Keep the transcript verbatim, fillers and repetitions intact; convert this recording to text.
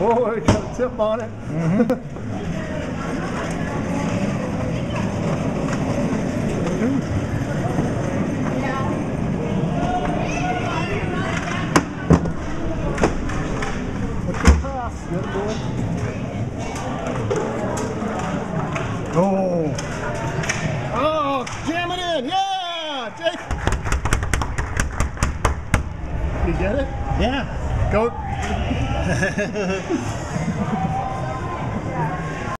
Oh, it got a tip on it. Mm-hmm. What's your pass? Good boy. Oh. Oh, jam it in. Yeah, Jake. You get it? Yeah. Go.